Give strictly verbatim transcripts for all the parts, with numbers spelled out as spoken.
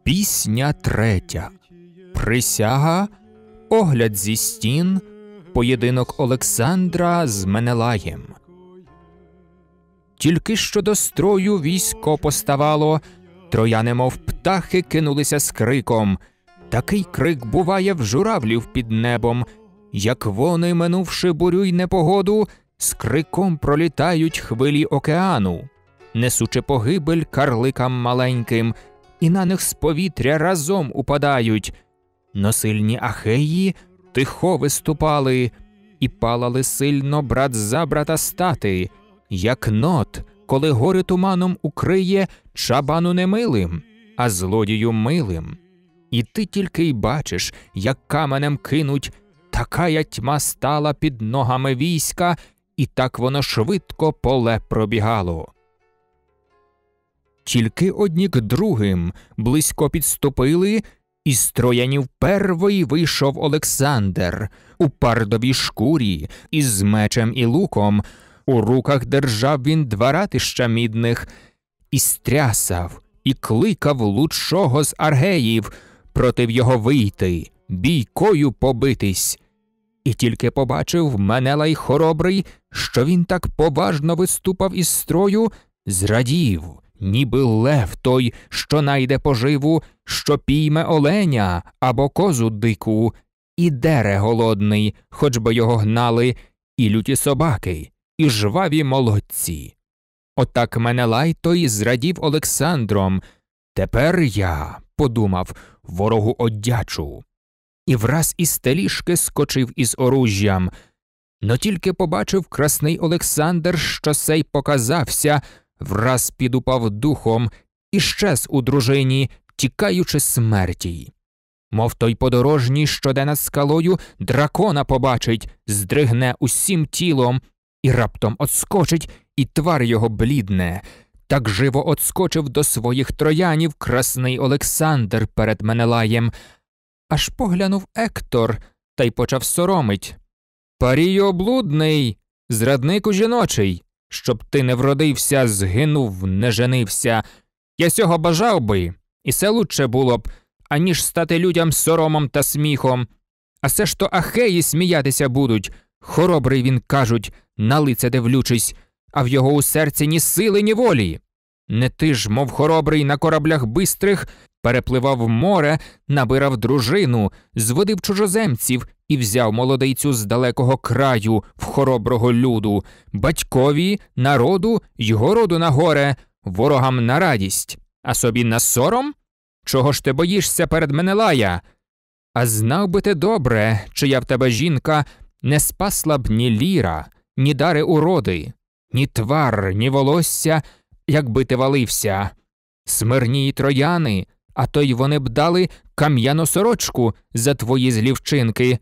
Пісня третя. Присяга, огляд зі стін, поєдинок Олександра з Менелаєм. Тільки що до строю військо поставало, трояни, мов птахи, кинулися з криком. Такий крик буває в журавлів під небом, як вони, минувши бурю й непогоду, з криком пролітають хвилі океану, несучи погибель карликам маленьким, і на них з повітря разом упадають. Но сильні ахеї тихо виступали, і палали сильно брат за брата стати, як нот, коли гори туманом укриє чабану немилим, а злодію милим. І ти тільки й бачиш, як каменем кинуть, такая тьма стала під ногами війська, і так воно швидко поле пробігало. Тільки одні к другим близько підступили, і з троянів первий вийшов Олександр у пардовій шкурі, із мечем і луком. У руках держав він два ратища мідних, і стрясав, і кликав лучшого з аргеїв против його вийти, бійкою побитись. І тільки побачив Менелай хоробрий, що він так поважно виступав із строю, зрадів, ніби лев той, що найде поживу, що пійме оленя або козу дику, і дере голодний, хоч би його гнали, і люті собаки, і жваві молодці. Отак Менелай той зрадів Олександром. Тепер я, подумав, ворогу одячу. І враз із теліжки скочив із оружжям. Но тільки побачив красний Олександр, що сей показався, враз підупав духом і щез у дружині, тікаючи смерті. Мов той подорожній, що де над скалою, дракона побачить, здригне усім тілом, і раптом отскочить, і твар його блідне. Так живо отскочив до своїх троянів красний Олександр перед Менелаєм. Аж поглянув Ектор, та й почав соромить. «Парію облудний, зраднику жіночий, щоб ти не вродився, згинув, не женився. Я сього бажав би, і се лучше було б, аніж стати людям соромом та сміхом. А се ж то ахеї сміятися будуть, хоробрий він, кажуть, на лице дивлючись, а в його у серці ні сили, ні волі. Не ти ж, мов хоробрий, на кораблях бистрих, перепливав море, набирав дружину, зводив чужоземців і взяв молодицю з далекого краю в хороброго люду, батькові, народу, його роду на горе, ворогам на радість, а собі на сором? Чого ж ти боїшся перед Менелая? А знав би ти добре, чия в тебе жінка, не спасла б ні ліра, ні дари уроди, ні твар, ні волосся, якби ти валився. Смирні й трояни, а то й вони б дали кам'яну сорочку за твої злі вчинки.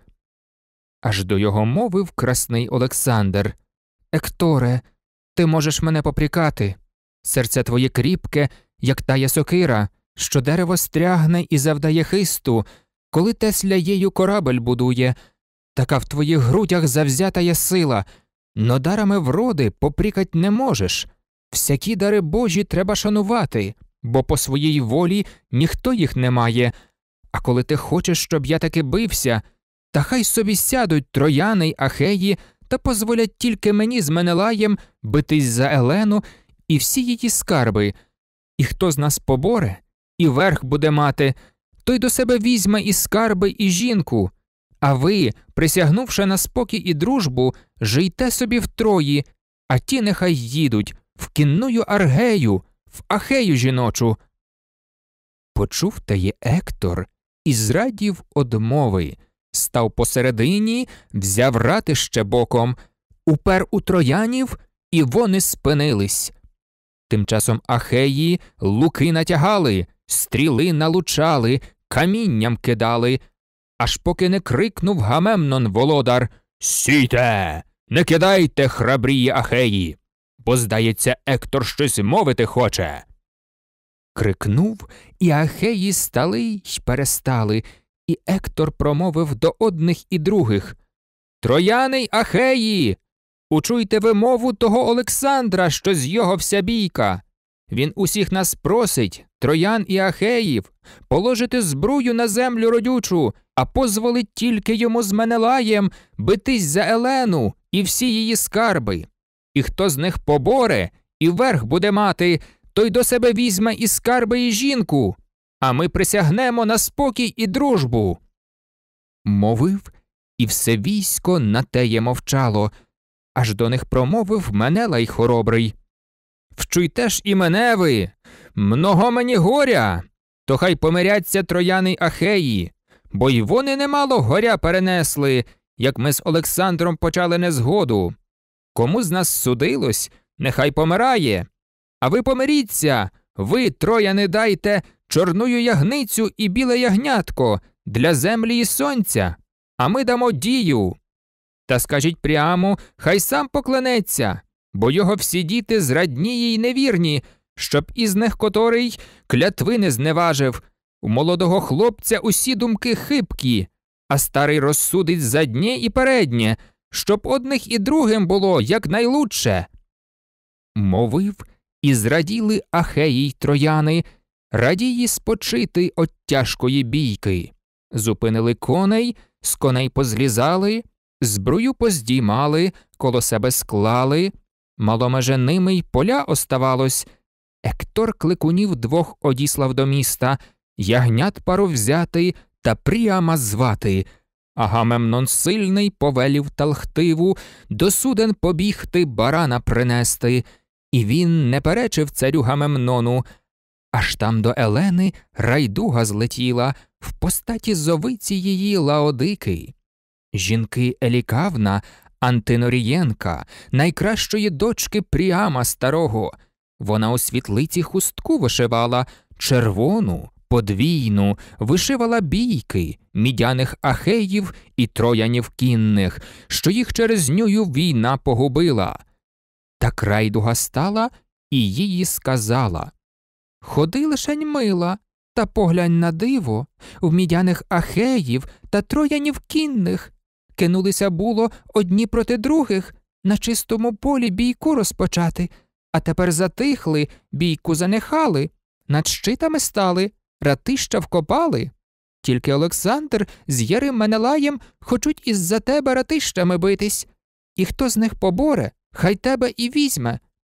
Аж до його мовив красний Олександр. Екторе, ти можеш мене попрікати. Серце твоє кріпке, як тая сокира, що дерево стрягне і завдає хисту, коли Тесля єю корабель будує. Така в твоїх грудях завзята є сила, но дарами вроди попрікать не можеш. Всякі дари Божі треба шанувати, бо по своїй волі ніхто їх не має. А коли ти хочеш, щоб я таки бився, та хай собі сядуть трояни й ахеї та позволять тільки мені з Менелаєм битись за Елену і всі її скарби. І хто з нас поборе, і верх буде мати, той до себе візьме і скарби, і жінку. А ви, присягнувши на спокій і дружбу, жийте собі втрої, а ті нехай їдуть в кінную Аргею, в Ахею жіночу». Почув теє Ектор і зрадів одмови, став посередині, взяв ратище боком, упер у троянів, і вони спинились. Тим часом ахеї луки натягали, стріли налучали, камінням кидали, аж поки не крикнув Гамемнон володар: «Сійте! Не кидайте, храбрії ахеї! Бо, здається, Ектор щось мовити хоче!» Крикнув, і ахеї стали й перестали, і Ектор промовив до одних і других: «Трояни й ахеї! Учуйте ви мову того Олександра, що зйогався бійка! Він усіх нас просить, троян і ахеїв, положити збрую на землю родючу, а позволить тільки йому з Менелаєм битись за Елену і всі її скарби. І хто з них поборе і верх буде мати, той до себе візьме і скарби, і жінку, а ми присягнемо на спокій і дружбу. Мовив, і все військо на теє мовчало, аж до них промовив Менелай хоробрий. Вчуйте ж і мене ви, много мені горя, то хай помиряться трояни й ахеї, бо й вони немало горя перенесли, як ми з Олександром почали незгоду. Кому з нас судилось, нехай помирає. А ви помиріться, ви, трояни, дайте чорную ягницю і біле ягнятко для землі і сонця, а ми дамо дію. Та скажіть прямо, хай сам поклянеться, бо його всі діти зрадні й невірні, щоб із них котрий клятви не зневажив. У молодого хлопця усі думки хибкі, а старий розсудить заднє і переднє, щоб одних і другим було якнайлучше. Мовив, і зраділи ахеї й трояни, радії спочити от тяжкої бійки. Зупинили коней, з коней позлізали, зброю поздіймали, коло себе склали, маломеже ними й поля оставалось. Ектор кликунів двох одіслав до міста, ягнят пару взяти та Пріама звати. Агамемнон сильний повелів Талхтиву до суден побігти барана принести. І він не перечив царю Гамемнону. Аж там до Елени райдуга злетіла в постаті зовиці її Лаодики. Жінки Елікавна, Антинорієнка, найкращої дочки Пріама старого. Вона у світлиці хустку вишивала, червону, подвійну, вишивала бійки, мідяних ахеїв і троянів кінних, що їх через нюю війна погубила. Так райдуга стала і її сказала: «Ходи лишень мила, та поглянь на диво, в мідяних ахеїв та троянів кінних. Кинулися було одні проти других, на чистому полі бійку розпочати, а тепер затихли, бійку занехали, над щитами стали, ратища вкопали. Тільки Олександр з Ярим Менелаєм хочуть із-за тебе ратищами битись, і хто з них поборе, хай тебе і візьме».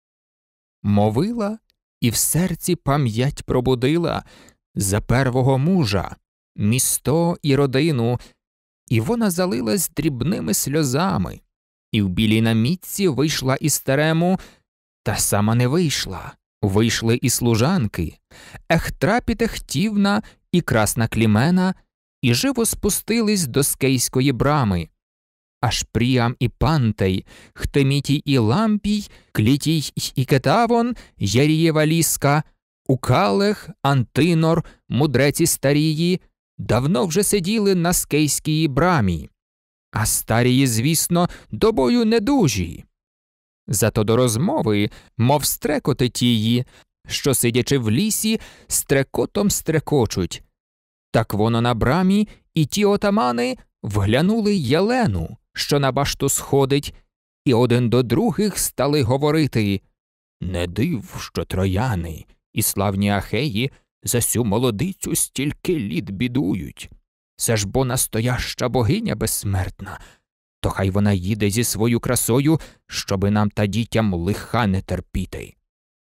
Мовила, і в серці пам'ять пробудила за первого мужа, місто і родину, і вона залилась дрібними сльозами, і в білій намітці вийшла із терему, та сама не вийшла, вийшли і служанки, Ехтрапітехтівна і Красна Клімена, і живо спустились до скейської брами. Аж Пріам і Пантей, Хтемітій і Лампій, Клітій і Кетавон, Ярієва Ліска, Укалех, Антинор, мудреці старії, давно вже сиділи на скейській брамі, а старії, звісно, до бою недужі. Зато до розмови, мов стрекоти тії, що, сидячи в лісі, стрекотом стрекочуть. Так воно на брамі і ті отамани вглянули Єлену, що на башту сходить, і один до других стали говорити: «Не див, що трояни і славні ахеї за сю молодицю стільки літ бідують. Це ж бо настояща богиня безсмертна, то хай вона їде зі свою красою, щоби нам та дітям лиха не терпіти».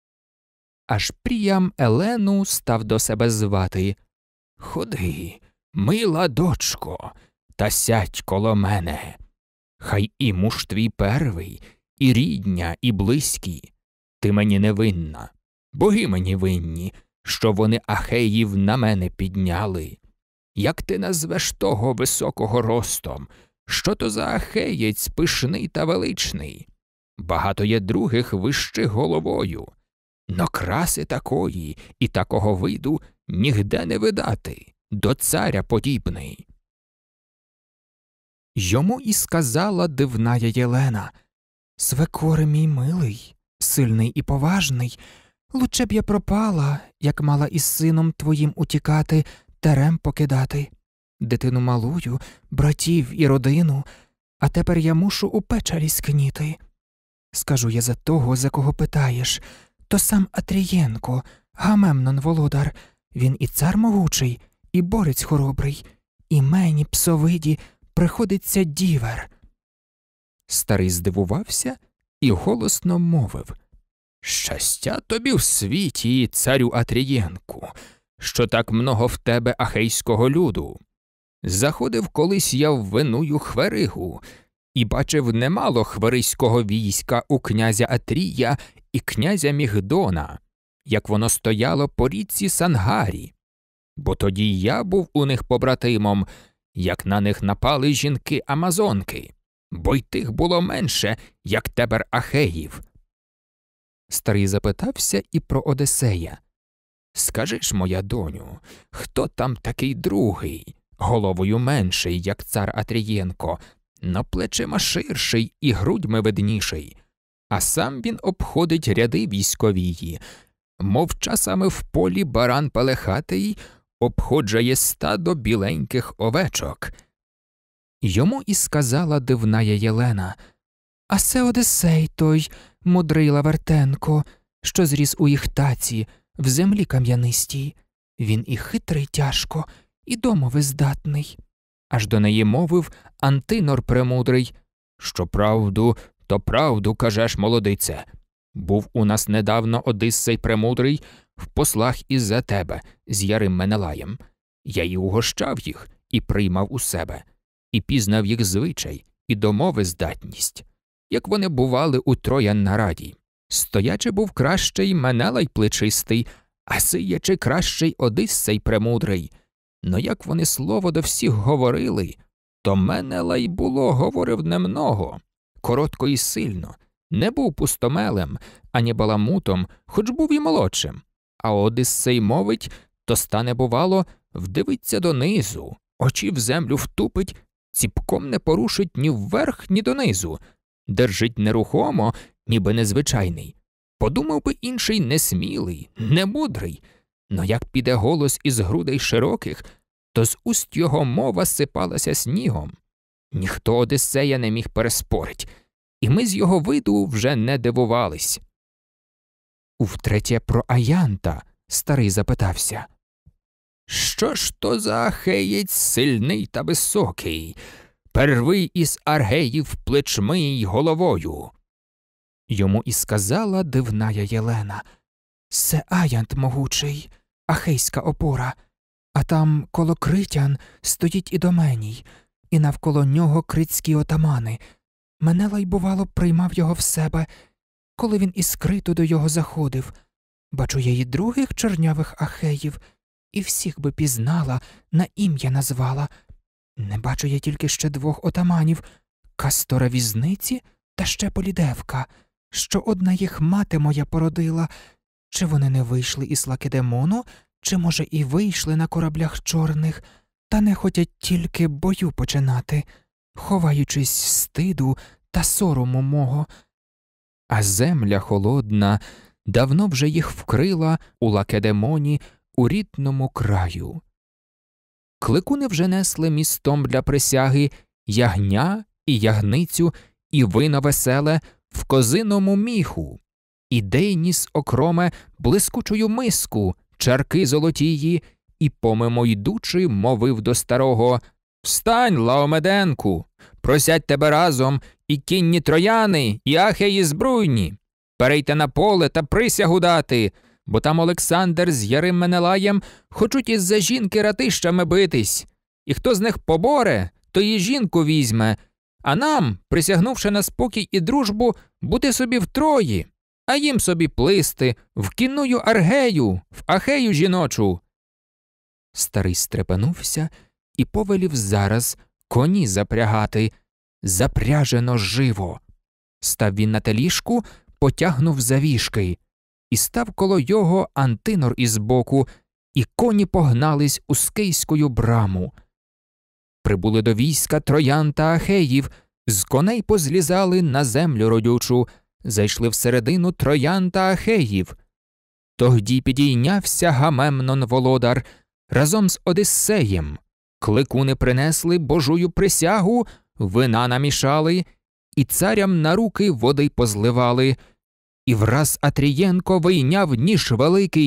Аж Пріям Елену став до себе звати: «Ходи, мила дочко, та сядь коло мене. Хай і муж твій первий, і рідня, і близькі. Ти мені не винна, боги мені винні, що вони ахеїв на мене підняли. Як ти назвеш того високого ростом? Що то за ахеєць пишний та величний? Багато є других вищих головою, но краси такої і такого виду нігде не видати, до царя подібний». Йому і сказала дивная Єлена: «Свекоре мій милий, сильний і поважний, лучше б я пропала, як мала із сином твоїм утікати, терем покидати. Дитину малую, братів і родину, а тепер я мушу у печері скніти. Скажу я за того, за кого питаєш, то сам Атрієнко, Гамемнон володар, він і цар могучий, і борець хоробрий, і мені, псовиді, приходиться дівер». Старий здивувався і голосно мовив: «Щастя тобі в світі, царю Атрієнку, що так много в тебе ахейського люду. Заходив колись я в Веную Хверигу і бачив немало хвериського війська у князя Атрія і князя Мігдона, як воно стояло по річці Сангарі. Бо тоді я був у них побратимом, як на них напали жінки-амазонки, бо й тих було менше, як тепер ахеїв». Старий запитався і про Одесея: «Скажи ж, моя доню, хто там такий другий, головою менший, як цар Атрієнко, но плечима ширший і грудьми видніший, а сам він обходить ряди військовії, мов часами в полі баран пелехатий обходжає стадо біленьких овечок». Йому і сказала дивная Єлена: «А се Одесей той, мудрий Лавертенко, що зріс у Іхтаці, в землі кам'янистій. Він і хитрий тяжко, і домови здатний». Аж до неї мовив Антинор премудрий: «Що правду, то правду кажеш, молодице. Був у нас недавно Одиссей премудрий в послах із-за тебе, з Ярим Менелаєм. Я й угощав їх, і приймав у себе, і пізнав їх звичай, і домови здатність. Як вони бували у Троян на раді. Стоячи був кращий Менелай плечистий, а сиячи кращий Одиссей премудрий. Но як вони слово до всіх говорили, то Менелай було говорив немного, коротко і сильно, не був пустомелем, ані баламутом, хоч був і молодшим. А Одиссей мовить, то стане, бувало, вдивиться донизу, очі в землю втупить, ціпком не порушить ні вверх, ні донизу, держить нерухомо, ніби незвичайний. Подумав би інший несмілий, немудрий, но як піде голос із грудей широких, то з уст його мова сипалася снігом. Ніхто Одиссея не міг переспорить, і ми з його виду вже не дивувались». Увтретє про Аянта старий запитався: «Що ж то за ахеєць сильний та високий, первий із аргеїв плечми й головою?» Йому і сказала дивная Єлена: «Се Аянт могучий, ахейська опора, а там коло критян стоїть ідоменій, і навколо нього критські отамани. Менелай, бувало, приймав його в себе, коли він із криту до його заходив. Бачу я й других чорнявих ахеїв, і всіх би пізнала, на ім'я назвала. Не бачу я тільки ще двох отаманів – Кастора Візниці та ще Полідевка, що одна їх мати моя породила. Чи вони не вийшли із Лакедемону, чи, може, і вийшли на кораблях чорних, та не хотять тільки бою починати, ховаючись стиду та сорому мого. А земля холодна давно вже їх вкрила у Лакедемоні, у рідному краю. Кликуни вже несли містом для присяги ягня і ягницю, і вино веселе в козиному міху, і дей ніс окроме блискучою миску, чарки золотії, і помимо йдучи мовив до старого: «Встань, Лаомеденку, просять тебе разом і кінні трояни, і ахеї збруйні. Перейте на поле та присягу дати, бо там Олександр з Ярим Менелаєм хочуть із-за жінки ратищами битись. І хто з них поборе, то і жінку візьме, а нам, присягнувши на спокій і дружбу, бути собі втрої, а їм собі плисти в кінную Аргею, в Ахею жіночу». Старий стрепенувся і повелів зараз коні запрягати. Запряжено живо. Став він на те ліжку, потягнув завішки, і став коло його Антинор із боку, і коні погнались у скейською браму. Прибули до війська троян та ахеїв, з коней позлізали на землю родючу, зайшли всередину троян та ахеїв. Тогді підійнявся Гамемнон володар разом з Одиссеєм. Кликуни принесли божую присягу, вина намішали, і царям на руки води позливали. І враз Атрієнко вийняв ніж великий,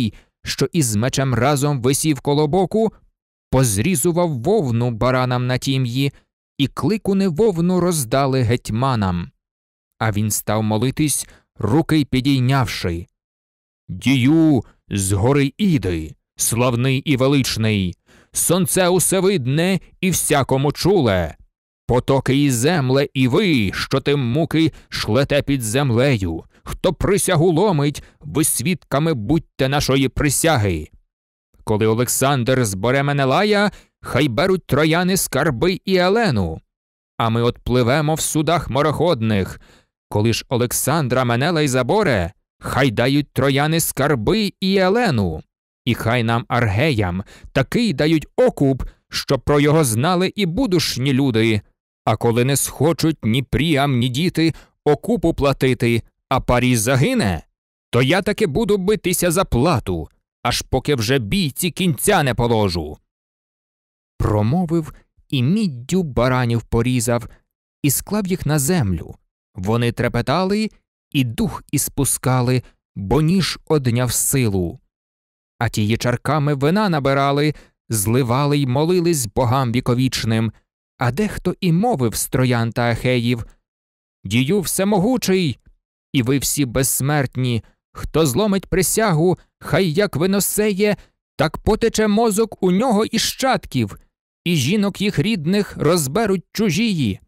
що із мечем разом висів коло боку, позрізував вовну баранам на тім'ї, і кликуни вовну роздали гетьманам. А він став молитись, руки підійнявши: «Дію з гори Іди, славний і величний, сонце усевидне і всякому чуле, потоки і земле, і ви, що тим муки шлете під землею, хто присягу ломить, ви свідками будьте нашої присяги. Коли Олександр збере Менелая, хай беруть трояни скарби і Елену, а ми отпливемо в судах мореходних. Коли ж Олександра Менелай заборе, хай дають трояни скарби і Елену, і хай нам, аргеям, такий дають окуп, щоб про його знали і будушні люди. А коли не схочуть ні Пріам, ні діти окупу платити, а Парій загине, то я таки буду битися за плату, аж поки вже бійці кінця не положу». Промовив і міддю баранів порізав, і склав їх на землю. Вони трепетали, і дух іспускали, бо ніж одняв силу. А тії чарками вина набирали, зливали й молились богам віковічним, а дехто і мовив з троян та ахеїв: «Дію всемогучий, і ви всі безсмертні, хто зломить присягу, хай як виносеє, так потече мозок у нього і щадків, і жінок їх рідних розберуть чужії».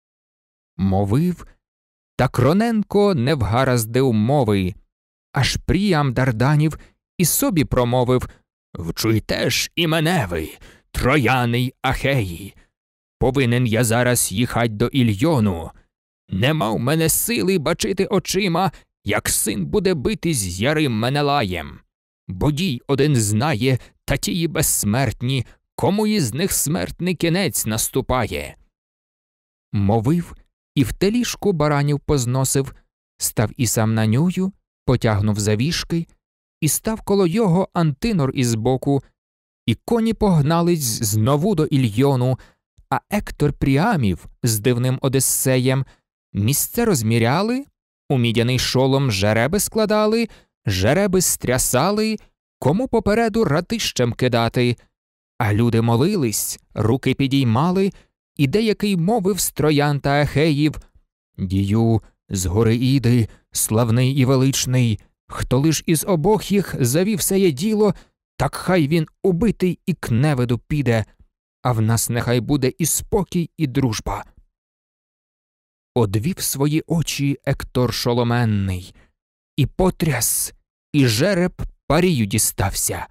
Мовив, та Кроненко не вгараздив мови, аж Пріам Дарданів і собі промовив: «Вчуйте ж і мене ви, трояни й ахеї. Повинен я зараз їхать до Ільйону. Нема в мене сили бачити очима, як син буде битись з ярим Менелаєм. Бодій один знає, та тії безсмертні, кому із них смертний кінець наступає». Мовив, і в теліжку баранів позносив, став і сам на нюю, потягнув за віжки, і став коло його Антинор із боку, і коні погнались знову до Ільйону, а Ектор Пріамів з дивним Одиссеєм місце розміряли, у мідяний шолом жереби складали, жереби стрясали, кому попереду ратищем кидати. А люди молились, руки підіймали, і деякий мовив з троян та ахеїв: «Дію з гори Іди, славний і величний, хто лиш із обох їх завів сеє діло, так хай він убитий і к невиду піде, а в нас нехай буде і спокій, і дружба». Одвів свої очі Ектор шоломенний, і потряс, і жереб Парію дістався.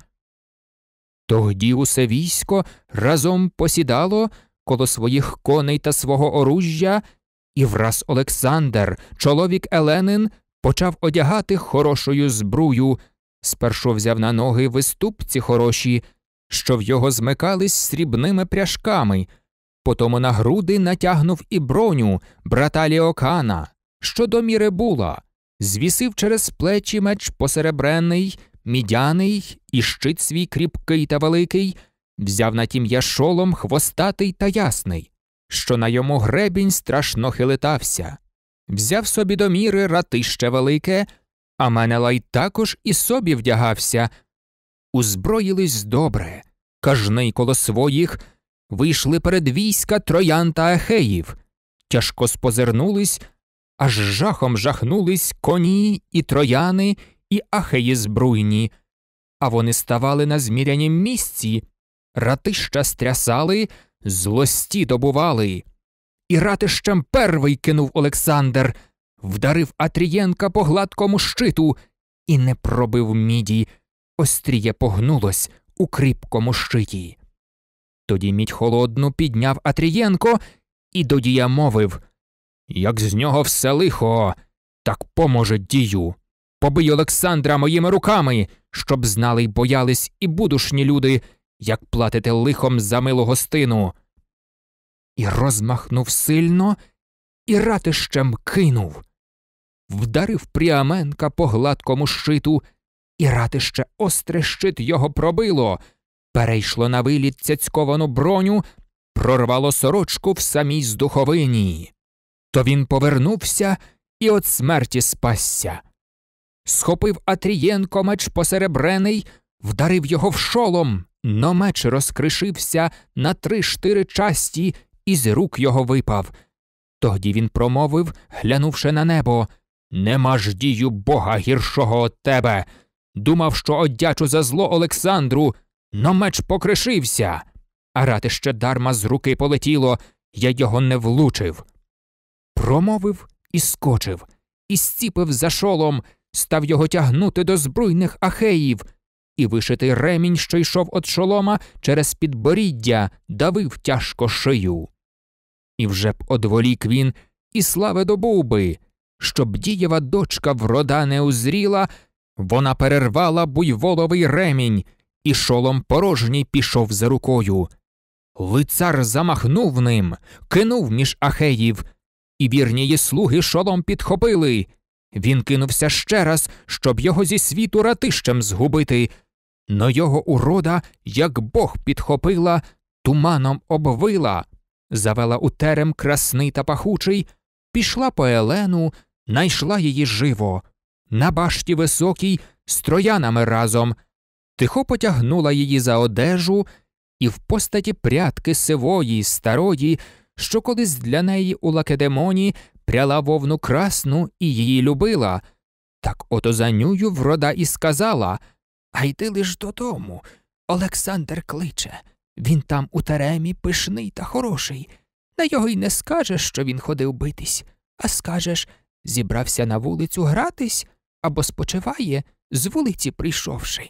Тогді усе військо разом посідало коло своїх коней та свого оружжя, і враз Олександр, чоловік Еленин, почав одягати хорошою збрую, спершу взяв на ноги виступці хороші, що в його змикались срібними пряжками, потому на груди натягнув і броню брата Ліокана, що до міри була, звісив через плечі меч посеребрений, мідяний, і щит свій кріпкий та великий, взяв на тім'я шолом хвостатий та ясний, що на йому гребінь страшно хилитався, взяв собі до міри ратище велике, а Менелай також і собі вдягався. Узброїлись добре, кожний коло своїх, вийшли перед війська троян та ахеїв, тяжко спозирнулись, аж жахом жахнулись коні і трояни, і ахеї збруйні, а вони ставали на змірянім місці, ратища стрясали, злості добували. І ратищем первий кинув Олександр, вдарив Атрієнка по гладкому щиту і не пробив міді, остріє погнулось у кріпкому щиті. Тоді мідь холодну підняв Атрієнко і до Дія мовив: «Як з нього все лихо, так поможе Дію. Побий Олександра моїми руками, щоб знали й боялись і будушні люди, як платите лихом за милу гостину». І розмахнув сильно, і ратищем кинув. Вдарив Пріаменка по гладкому щиту, і ратище остре щит його пробило, перейшло на виліт цяцьковану броню, прорвало сорочку в самій здуховині. То він повернувся і от смерті спасся. Схопив Атрієнко меч посеребрений, вдарив його в шолом, но меч розкришився на три-штири часті, і з рук його випав. Тоді він промовив, глянувши на небо: «Нема ж дію Бога гіршого од тебе! Думав, що одячу за зло Олександру, но меч покришився, а ратище дарма з руки полетіло, я його не влучив». Промовив і скочив, і зціпив за шолом, став його тягнути до збруйних ахеїв, і вишитий ремінь, що йшов від шолома, через підборіддя давив тяжко шию. І вже б одволік він, і слави добув би, щоб дієва дочка врода не узріла, вона перервала буйволовий ремінь, і шолом порожній пішов за рукою. Лицар замахнув ним, кинув між ахеїв, і вірні її слуги шолом підхопили. Він кинувся ще раз, щоб його зі світу ратищем згубити, но його урода, як Бог підхопила, туманом обвила, завела у терем красний та пахучий, пішла по Елену, найшла її живо, на башті високій, з троянами разом, тихо потягнула її за одежу, і в постаті прядки сивої, старої, що колись для неї у Лакедемоні пряла вовну красну і її любила, так ото за нюю врода і сказала: «А йди лиш додому, Олександр кличе, він там у теремі пишний та хороший, на його й не скажеш, що він ходив битись, а скажеш, зібрався на вулицю гратись або спочиває, з вулиці прийшовши».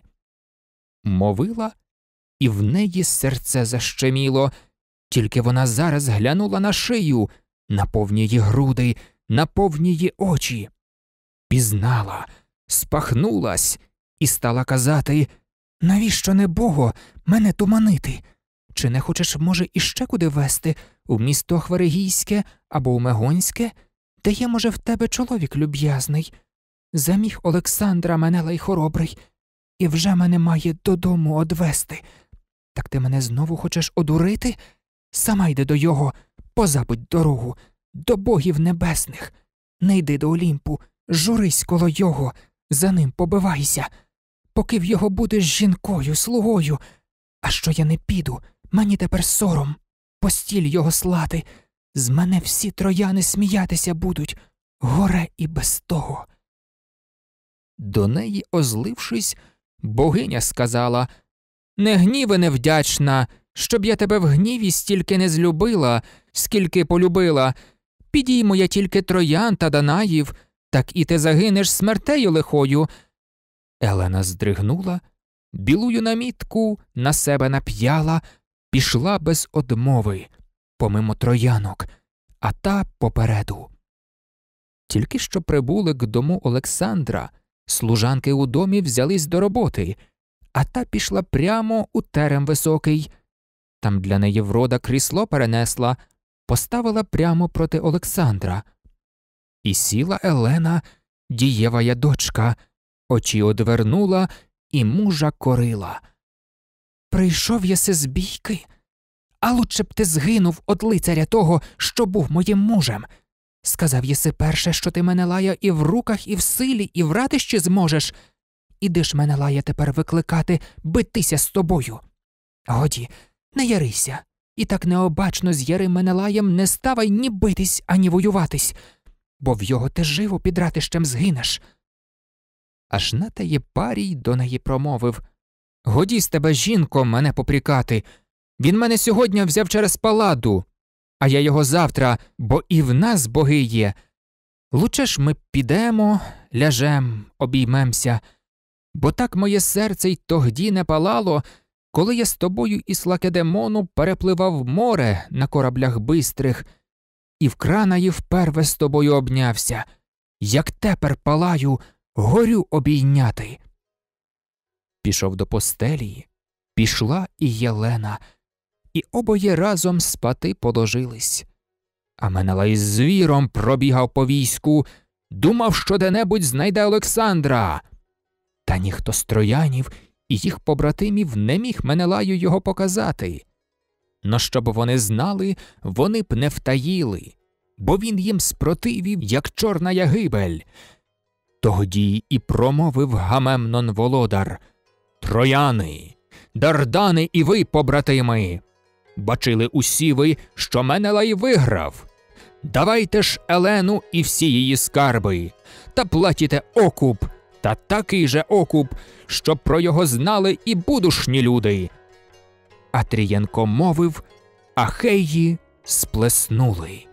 Мовила, і в неї серце защеміло, тільки вона зараз глянула на шию, на повні її груди, на повні її очі. Пізнала, спахнулась і стала казати: «Навіщо, небого, мене туманити? Чи не хочеш, може, іще куди вести, у місто Хверегійське або у Мегонське, де є, може, в тебе чоловік люб'язний? Заміг Олександра мене лай хоробрий, і вже мене має додому одвести. Так ти мене знову хочеш одурити? Сама йди до його, позабудь дорогу, до богів небесних. Не йди до Олімпу, журись коло його, за ним побивайся. Поки в його будеш жінкою, слугою. А що я не піду, мені тепер сором, постіль його слати. З мене всі трояни сміятися будуть, горе і без того». До неї, озлившись, богиня сказала: «Не гніви невдячна, щоб я тебе в гніві стільки не злюбила, скільки полюбила. Підіймо я тільки троян та данаїв, так і ти загинеш смертею лихою». Елена здригнула, білую намітку на себе нап'яла, пішла без одмови, помимо троянок, а та попереду. Тільки що прибули к дому Олександра, служанки у домі взялись до роботи, а та пішла прямо у терем високий. Там для неї врода крісло перенесла, поставила прямо проти Олександра. І сіла Елена, дієвая дочка, очі одвернула і мужа корила: «Прийшов єси з бійки, а лучше б ти згинув од лицаря того, що був моїм мужем. Сказав єси перше, що ти мене лая і в руках, і в силі, і в ратищі зможеш. Іди ж мене лая тепер викликати, битися з тобою. Годі, не ярися, і так необачно з Ярим Менелаєм не ставай ні битись, ані воюватись, бо в його ти живо під ратищем згинеш». Аж на теї парій до неї промовив: «Годі з тебе, жінко, мене попрікати. Він мене сьогодні взяв через паладу, а я його завтра, бо і в нас боги є. Лучше ж ми підемо, ляжем, обіймемся, бо так моє серце й тогді не палало, коли я з тобою із Лакедемону перепливав море на кораблях бистрих, і в кранаї вперве з тобою обнявся, як тепер палаю, горю обійняти». Пішов до постелі, пішла і Єлена, і обоє разом спати положились. А Менелай з звіром пробігав по війську, думав, що де-небудь знайде Олександра. Та ніхто з троянів і їх побратимів не міг Менелаю його показати. Но щоб вони знали, вони б не втаїли, бо він їм спротивів, як чорна ягибель. Тоді і промовив Гамемнон володар: Трояни, Дардани і ви, побратими, бачили усі ви, що Менелай виграв. Давайте ж Елену і всі її скарби, та платіте окуп, та такий же окуп, щоб про його знали і будушні люди. Атрієнко мовив, ахеї сплеснули.